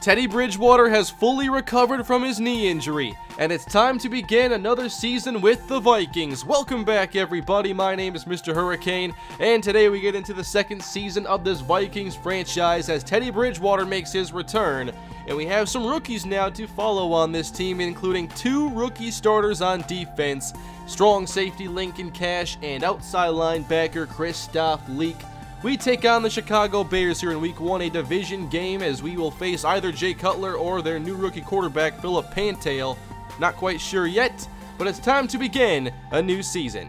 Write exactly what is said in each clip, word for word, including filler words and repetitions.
Teddy Bridgewater has fully recovered from his knee injury, and it's time to begin another season with the Vikings. Welcome back, everybody. My name is Mister Hurricane, and today we get into the second season of this Vikings franchise as Teddy Bridgewater makes his return, and we have some rookies now to follow on this team, including two rookie starters on defense, strong safety Lincoln Cash and outside linebacker Christoph Leak. We take on the Chicago Bears here in week one, a division game, as we will face either Jay Cutler or their new rookie quarterback, Philip Pantail. Not quite sure yet, but it's time to begin a new season.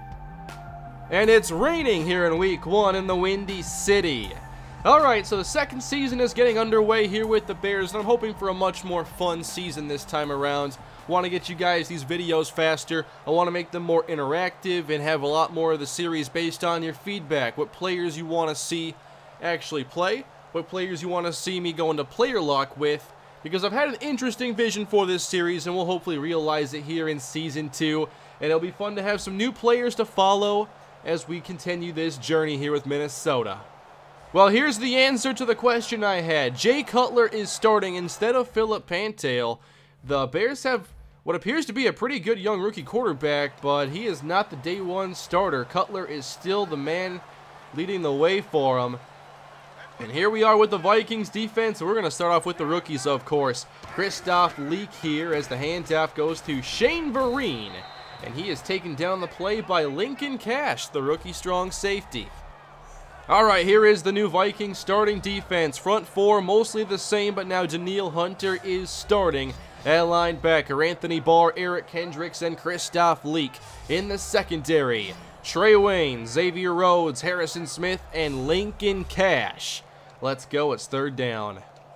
And it's raining here in week one in the Windy City. Alright, so the second season is getting underway here with the Bears, and I'm hoping for a much more fun season this time around. Want to get you guys these videos faster. I want to make them more interactive and have a lot more of the series based on your feedback. What players you want to see actually play, what players you want to see me go into player lock with, because I've had an interesting vision for this series and we'll hopefully realize it here in season two. And it'll be fun to have some new players to follow as we continue this journey here with Minnesota. Well, here's the answer to the question I had. Jay Cutler is starting instead of Philip Pantail. The Bears have what appears to be a pretty good young rookie quarterback, but he is not the day one starter. Cutler is still the man leading the way for him. And here we are with the Vikings defense. We're going to start off with the rookies, of course. Christoph Leak here as the handoff goes to Shane Vereen. And he is taken down the play by Lincoln Cash, the rookie strong safety. Alright, here is the new Vikings starting defense. Front four mostly the same, but now Danielle Hunter is starting at linebacker. Anthony Barr, Eric Kendricks, and Christoph Leak. In the secondary, Trey Wayne, Xavier Rhodes, Harrison Smith, and Lincoln Cash. Let's go, it's third down.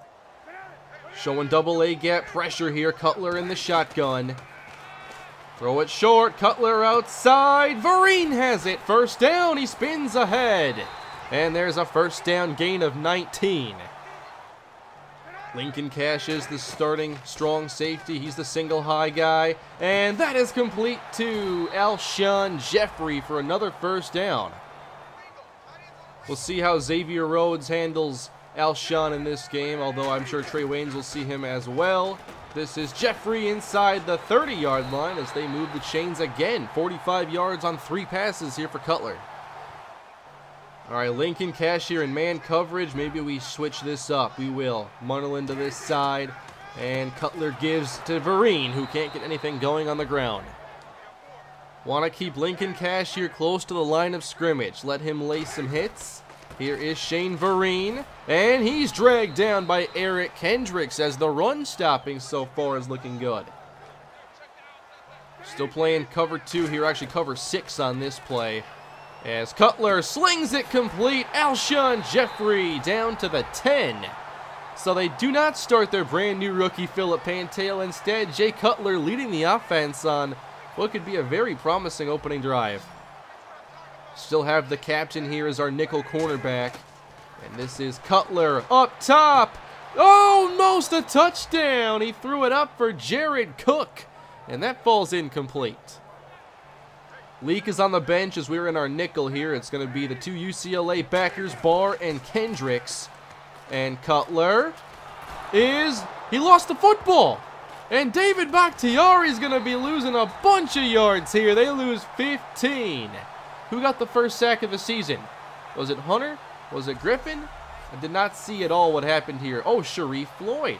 Showing double A gap pressure here, Cutler in the shotgun. Throw it short, Cutler outside, Vereen has it, first down, he spins ahead. And there's a first down gain of nineteen. Lincoln Cash is the starting strong safety. He's the single high guy. And that is complete to Alshon Jeffrey for another first down. We'll see how Xavier Rhodes handles Alshon in this game, although I'm sure Trey Waynes will see him as well. This is Jeffrey inside the thirty yard line as they move the chains again. forty-five yards on three passes here for Cutler. Alright, Lincoln Cash here in man coverage. Maybe we switch this up. We will. Munnel into this side. And Cutler gives to Vereen, who can't get anything going on the ground. Want to keep Lincoln Cash here close to the line of scrimmage. Let him lay some hits. Here is Shane Vereen. And he's dragged down by Eric Kendricks as the run stopping so far is looking good. Still playing cover two here. Actually cover six on this play. As Cutler slings it complete, Alshon Jeffrey down to the ten. So they do not start their brand new rookie Philip Pantail. Instead, Jay Cutler leading the offense on what could be a very promising opening drive. Still have the captain here as our nickel cornerback. And this is Cutler up top. Almost a touchdown. He threw it up for Jared Cook. And that falls incomplete. Leak is on the bench as we're in our nickel here. It's going to be the two U C L A backers, Barr and Kendricks. And Cutler is... he lost the football. And David Bakhtiari is going to be losing a bunch of yards here. They lose fifteen. Who got the first sack of the season? Was it Hunter? Was it Griffin? I did not see at all what happened here. Oh, Sharif Floyd.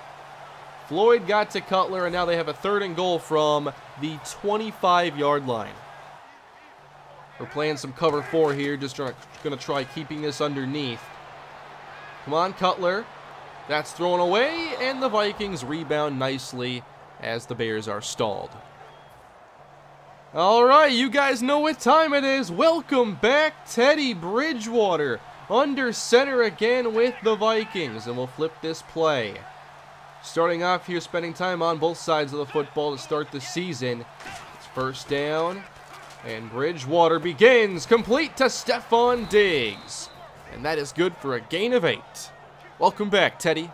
Floyd got to Cutler, and now they have a third and goal from the twenty-five yard line. We're playing some cover four here, just going to try keeping this underneath. Come on, Cutler. That's thrown away, and the Vikings rebound nicely as the Bears are stalled. All right, you guys know what time it is. Welcome back, Teddy Bridgewater, under center again with the Vikings, and we'll flip this play. Starting off here, spending time on both sides of the football to start the season. It's first down. And Bridgewater begins, complete to Stephon Diggs. And that is good for a gain of eight. Welcome back, Teddy.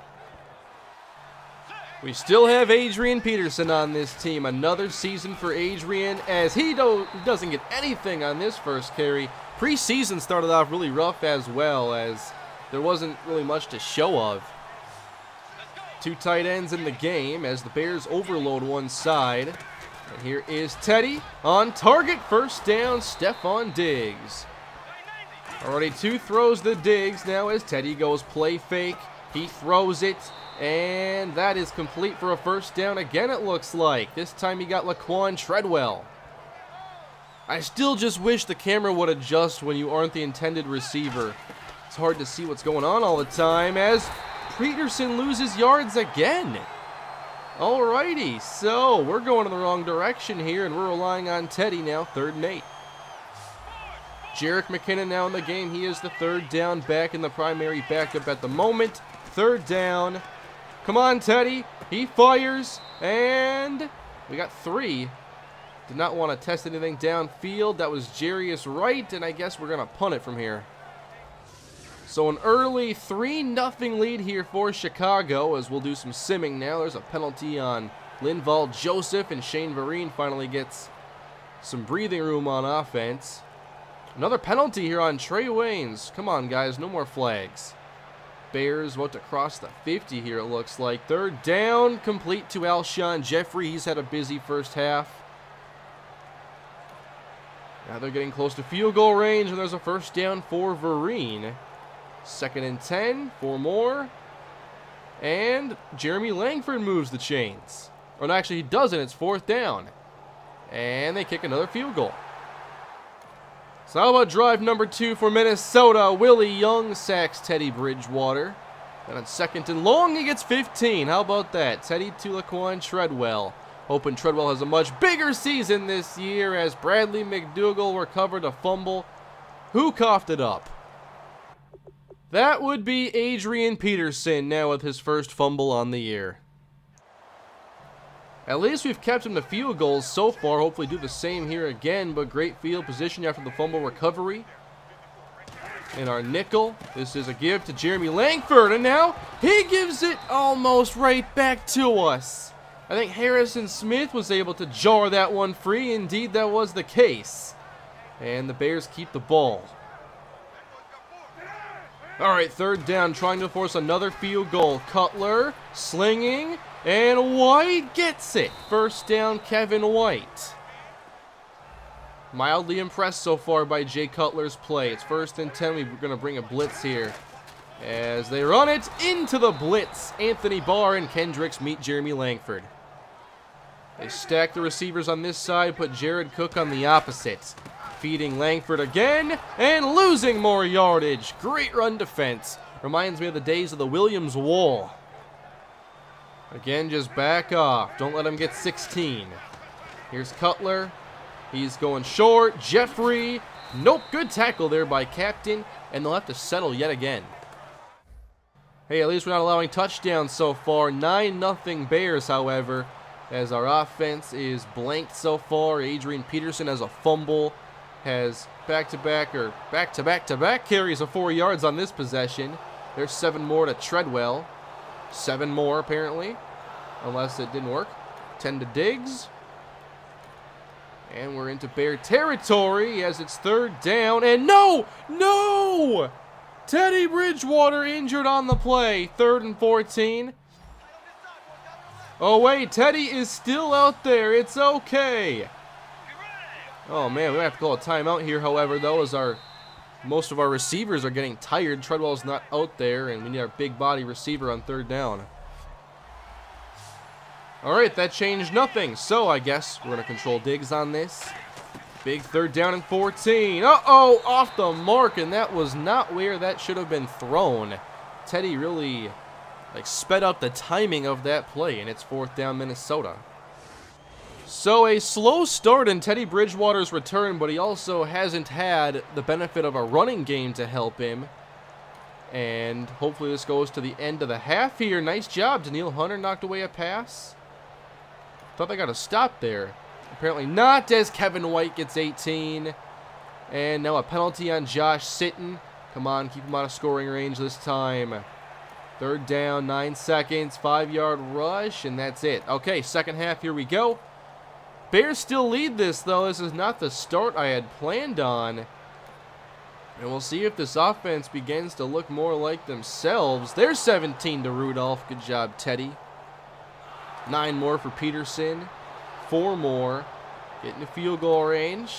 We still have Adrian Peterson on this team. Another season for Adrian as he do doesn't get anything on this first carry. Preseason started off really rough as well, as there wasn't really much to show of. two tight ends in the game as the Bears overload one side. And here is Teddy on target. First down, Stephon Diggs. Already two throws to Diggs now as Teddy goes play fake. He throws it, and that is complete for a first down again, it looks like. This time he got Laquan Treadwell. I still just wish the camera would adjust when you aren't the intended receiver. It's hard to see what's going on all the time as Peterson loses yards again. Alrighty, so we're going in the wrong direction here, and we're relying on Teddy now, third and eight. Jerick McKinnon now in the game. He is the third down back in the primary backup at the moment. Third down. Come on, Teddy. He fires, and we got three. Did not want to test anything downfield. That was Jarius Wright, and I guess we're going to punt it from here. So an early three nothing lead here for Chicago as we'll do some simming now. There's a penalty on Linval Joseph, and Shane Vereen finally gets some breathing room on offense. Another penalty here on Trey Waynes. Come on, guys, no more flags. Bears about to cross the fifty here, it looks like. Third down, complete to Alshon Jeffrey. He's had a busy first half. Now they're getting close to field goal range, and there's a first down for Vereen. Second and ten, four more. And Jeremy Langford moves the chains. Or no, actually he doesn't, it's fourth down. And they kick another field goal. So how about drive number two for Minnesota? Willie Young sacks Teddy Bridgewater. And on second and long, he gets fifteen. How about that? Teddy to Laquan Treadwell. Hoping Treadwell has a much bigger season this year as Bradley McDougall recovered a fumble. Who coughed it up? That would be Adrian Peterson now with his first fumble on the year. At least we've kept him to field goals so far. Hopefully do the same here again, but great field position after the fumble recovery. In our nickel, this is a give to Jeremy Langford, and now he gives it almost right back to us. I think Harrison Smith was able to jar that one free. Indeed, that was the case. And the Bears keep the ball. All right, third down, trying to force another field goal. Cutler slinging, and White gets it. First down, Kevin White. Mildly impressed so far by Jay Cutler's play. It's first and ten. We're going to bring a blitz here. As they run it into the blitz, Anthony Barr and Kendricks meet Jeremy Langford. They stack the receivers on this side, put Jared Cook on the opposite. Feeding Langford again, and losing more yardage. Great run defense. Reminds me of the days of the Williams Wall. Again, just back off. Don't let him get sixteen. Here's Cutler. He's going short. Jeffrey. Nope, good tackle there by Captain, and they'll have to settle yet again. Hey, at least we're not allowing touchdowns so far. nine nothing Bears, however, as our offense is blanked so far. Adrian Peterson has a fumble. Has back-to-back or back-to-back-to-back carries of four yards on this possession. There's seven more to Treadwell. Seven more, apparently, unless it didn't work. ten to Diggs. And we're into Bear territory as it's third down. And no! No! Teddy Bridgewater injured on the play. Third and fourteen. Oh, wait. Teddy is still out there. It's okay. Oh, man, we have to call a timeout here, however, though, as our most of our receivers are getting tired. Treadwell's not out there, and we need our big body receiver on third down. All right, that changed nothing, so I guess we're going to control Diggs on this. Big third down and fourteen. Uh-oh, off the mark, and that was not where that should have been thrown. Teddy really, like, sped up the timing of that play, and it's fourth down Minnesota. So a slow start in Teddy Bridgewater's return, but he also hasn't had the benefit of a running game to help him. And hopefully this goes to the end of the half here. Nice job. Daniil Hunter knocked away a pass. Thought they got a stop there. Apparently not, as Kevin White gets eighteen. And now a penalty on Josh Sitton. Come on, keep him out of scoring range this time. Third down, nine seconds, five-yard rush, and that's it. Okay, second half, here we go. Bears still lead this, though. This is not the start I had planned on. And we'll see if this offense begins to look more like themselves. There's seventeen to Rudolph. Good job, Teddy. Nine more for Peterson. Four more. Getting to field goal range.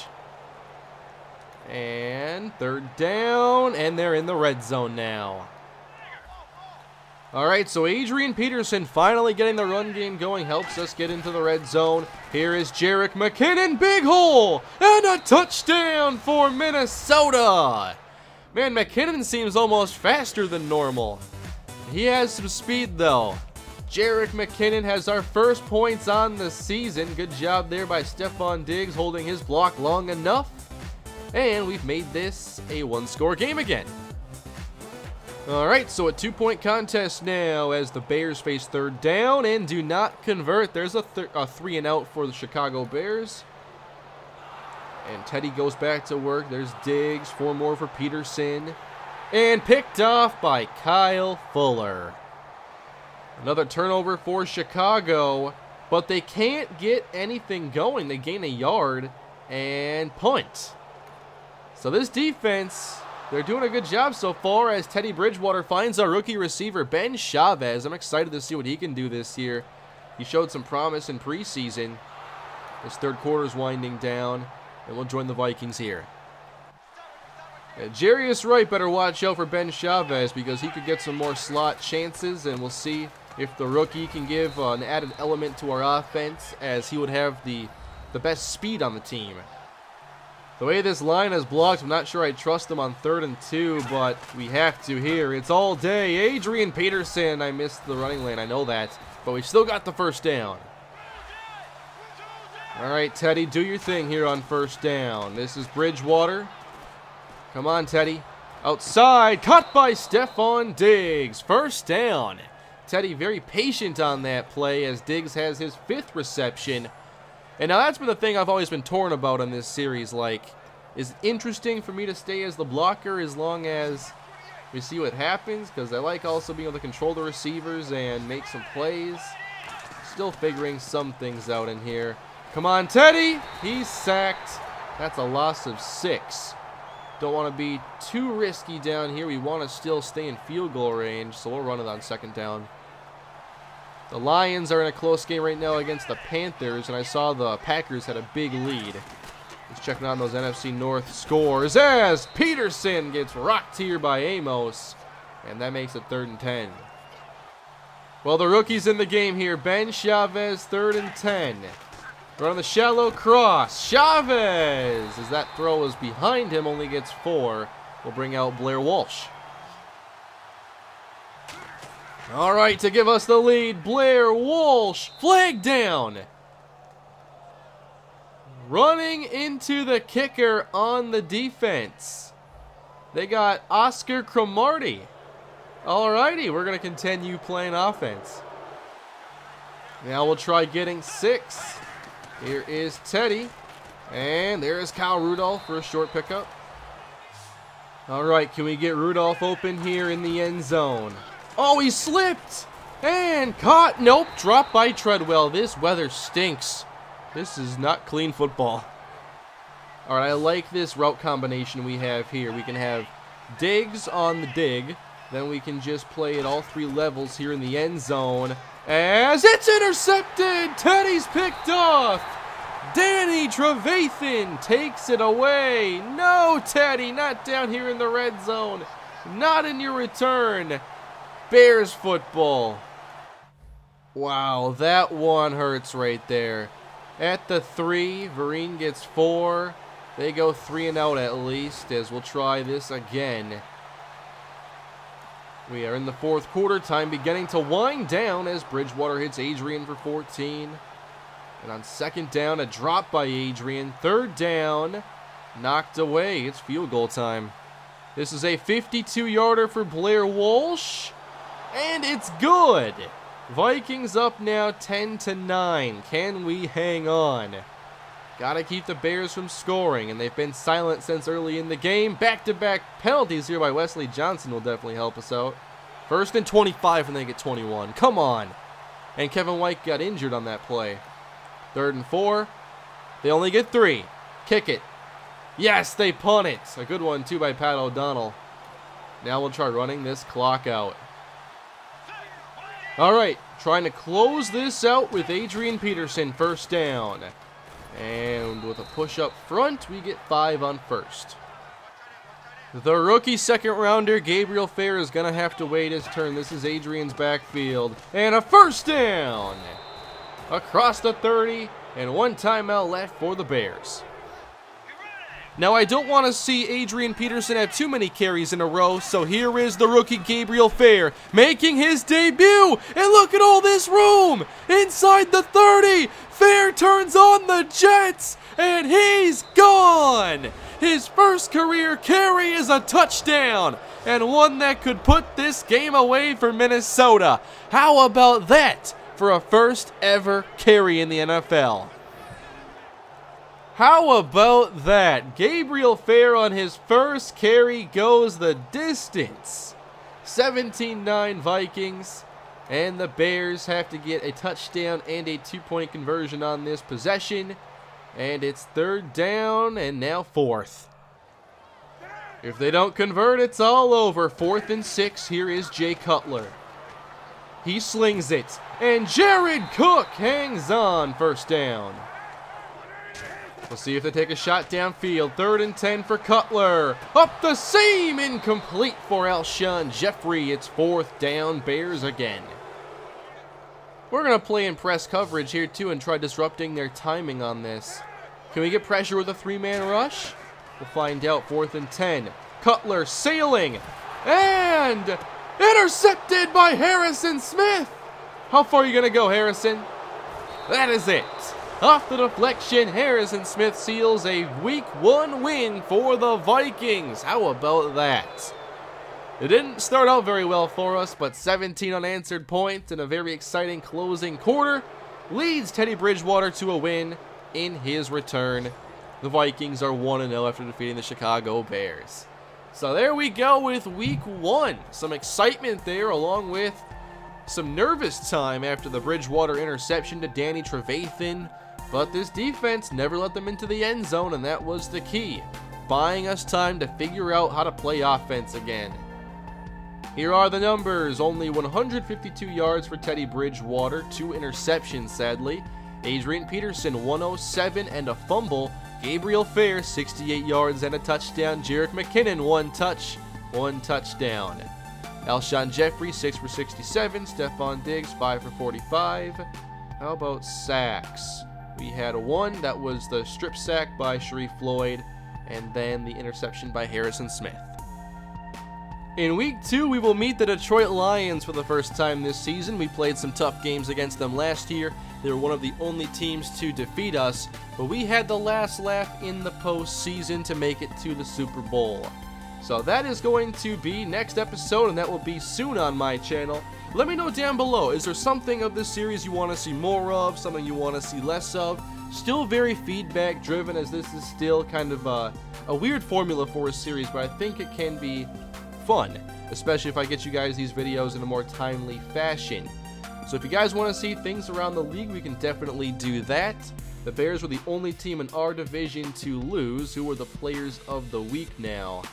And third down. And they're in the red zone now. All right, so Adrian Peterson finally getting the run game going helps us get into the red zone. Here is Jerick McKinnon, big hole, and a touchdown for Minnesota. Man, McKinnon seems almost faster than normal. He has some speed, though. Jerick McKinnon has our first points on the season. Good job there by Stephon Diggs holding his block long enough. And we've made this a one-score game again. Alright, so a two-point contest now as the Bears face third down and do not convert. There's a, th a three and out for the Chicago Bears. And Teddy goes back to work. There's Diggs, four more for Peterson. And picked off by Kyle Fuller. Another turnover for Chicago, but they can't get anything going. They gain a yard and punt. So this defense, they're doing a good job so far as Teddy Bridgewater finds our rookie receiver, Ben Chavez. I'm excited to see what he can do this year. He showed some promise in preseason. His third quarter's winding down, and we'll join the Vikings here. Yeah, Jarius Wright better watch out for Ben Chavez because he could get some more slot chances, and we'll see if the rookie can give uh, an added element to our offense as he would have the, the best speed on the team. The way this line is blocked, I'm not sure I trust them on third and two, but we have to here. It's all day. Adrian Peterson. I missed the running lane. I know that, but we still got the first down. All right, Teddy, do your thing here on first down. This is Bridgewater. Come on, Teddy. Outside. Caught by Stephon Diggs. First down. Teddy very patient on that play as Diggs has his fifth reception. And now that's been the thing I've always been torn about in this series. Like, is it interesting for me to stay as the blocker as long as we see what happens? Because I like also being able to control the receivers and make some plays. Still figuring some things out in here. Come on, Teddy. He's sacked. That's a loss of six. Don't want to be too risky down here. We want to still stay in field goal range, so we'll run it on second down. The Lions are in a close game right now against the Panthers, and I saw the Packers had a big lead. Just checking on those N F C North scores as Peterson gets rocked here by Amos, and that makes it third and ten. Well, the rookie's in the game here. Ben Chavez, third and ten. Running the shallow cross. Chavez, as that throw is behind him, only gets four. We'll bring out Blair Walsh. All right, to give us the lead, Blair Walsh, flag down. Running into the kicker on the defense. They got Oscar Cromartie. All righty, we're going to continue playing offense. Now we'll try getting six. Here is Teddy. And there is Kyle Rudolph for a short pickup. All right, can we get Rudolph open here in the end zone? Oh, he slipped and caught. Nope, dropped by Treadwell. This weather stinks. This is not clean football. All right, I like this route combination we have here. We can have Diggs on the dig. Then we can just play at all three levels here in the end zone. As it's intercepted. Teddy's picked off. Danny Trevathan takes it away. No, Teddy, not down here in the red zone. Not in your return. Bears football. Wow, that one hurts right there. At the three, Vereen gets four. They go three and out at least, as we'll try this again. We are in the fourth quarter, time beginning to wind down as Bridgewater hits Adrian for fourteen. And on second down, a drop by Adrian. Third down, knocked away. It's field goal time. This is a fifty-two yarder for Blair Walsh. And it's good. Vikings up now ten to nine. Can we hang on? Gotta keep the Bears from scoring, and they've been silent since early in the game. Back-to-back penalties here by Wesley Johnson will definitely help us out. First and twenty-five and they get twenty-one. Come on. And Kevin White got injured on that play. Third and four. They only get three. Kick it. Yes, they punt it. A good one, too, by Pat O'Donnell. Now we'll try running this clock out. All right, trying to close this out with Adrian Peterson, first down. And with a push up front, we get five on first. The rookie second rounder, Gabriel Fair, is going to have to wait his turn. This is Adrian's backfield. And a first down across the thirty, and one timeout left for the Bears. Now, I don't want to see Adrian Peterson have too many carries in a row, so here is the rookie Gabriel Fair making his debut. And look at all this room inside the thirty. Fair turns on the Jets, and he's gone. His first career carry is a touchdown, and one that could put this game away for Minnesota. How about that for a first ever carry in the N F L? How about that? Gabriel Fair on his first carry goes the distance. seventeen nine Vikings, and the Bears have to get a touchdown and a two-point conversion on this possession. And it's third down and now fourth. If they don't convert, it's all over. Fourth and six. Here is Jay Cutler. He slings it, and Jared Cook hangs on, first down. We'll see if they take a shot downfield. Third and ten for Cutler. Up the seam, incomplete for Alshon Jeffrey. It's fourth down, Bears again. We're going to play in press coverage here too and try disrupting their timing on this. Can we get pressure with a three-man rush? We'll find out. Fourth and ten. Cutler sailing, and intercepted by Harrison Smith. How far are you going to go, Harrison? That is it. Off the deflection, Harrison Smith seals a week one win for the Vikings. How about that? It didn't start out very well for us, but seventeen unanswered points and a very exciting closing quarter leads Teddy Bridgewater to a win in his return. The Vikings are one and oh after defeating the Chicago Bears. So there we go with week one. Some excitement there, along with some nervous time after the Bridgewater interception to Danny Trevathan. But this defense never let them into the end zone, and that was the key, buying us time to figure out how to play offense again. Here are the numbers. Only one hundred fifty-two yards for Teddy Bridgewater, two interceptions sadly. Adrian Peterson, one oh seven and a fumble. Gabriel Fair, sixty-eight yards and a touchdown. Jerick McKinnon, one touch, one touchdown. Alshon Jeffrey, six for sixty-seven. Stephon Diggs, five for forty-five. How about sacks? We had one. That was the strip sack by Sharif Floyd, and then the interception by Harrison Smith. In week two, we will meet the Detroit Lions for the first time this season. We played some tough games against them last year. They were one of the only teams to defeat us, but we had the last laugh in the postseason to make it to the Super Bowl. So that is going to be next episode, and that will be soon on my channel. Let me know down below, is there something of this series you want to see more of, something you want to see less of? Still very feedback driven, as this is still kind of a, a weird formula for a series, but I think it can be fun, especially if I get you guys these videos in a more timely fashion. So if you guys want to see things around the league, we can definitely do that. The Bears were the only team in our division to lose. Who were the players of the week now?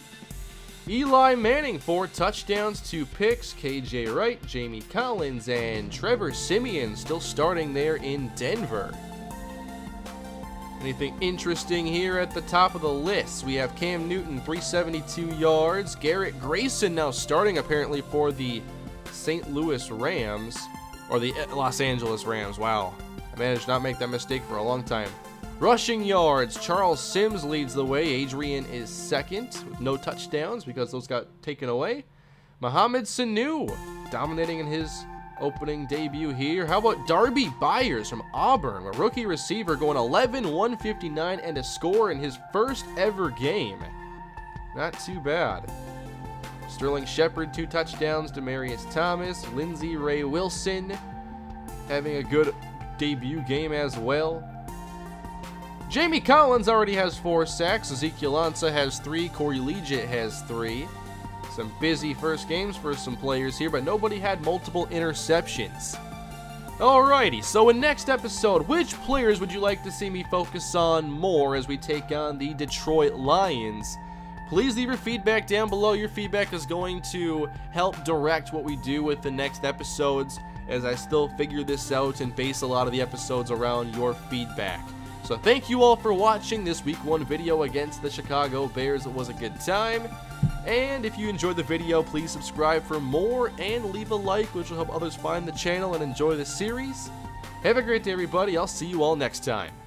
Eli Manning, four touchdowns, two picks. K J Wright, Jamie Collins, and Trevor Siemian still starting there in Denver. Anything interesting here at the top of the list? We have Cam Newton, three seventy-two yards. Garrett Grayson now starting apparently for the Saint Louis Rams, or the Los Angeles Rams. Wow, I managed to not make that mistake for a long time. Rushing yards, Charles Sims leads the way. Adrian is second with no touchdowns because those got taken away. Mohamed Sanu dominating in his opening debut here. How about Darby Byers from Auburn, a rookie receiver, going eleven, one fifty-nine and a score in his first ever game. Not too bad. Sterling Shepard, two touchdowns. Demaryius Thomas, Lindsey Ray Wilson having a good debut game as well. Jamie Collins already has four sacks. Ezekiel Ansah has three. Corey Liuget has three. Some busy first games for some players here, but nobody had multiple interceptions. Alrighty, so in next episode, which players would you like to see me focus on more as we take on the Detroit Lions? Please leave your feedback down below. Your feedback is going to help direct what we do with the next episodes as I still figure this out and base a lot of the episodes around your feedback. So thank you all for watching this week one video against the Chicago Bears. It was a good time. And if you enjoyed the video, please subscribe for more and leave a like, which will help others find the channel and enjoy the series. Have a great day, everybody. I'll see you all next time.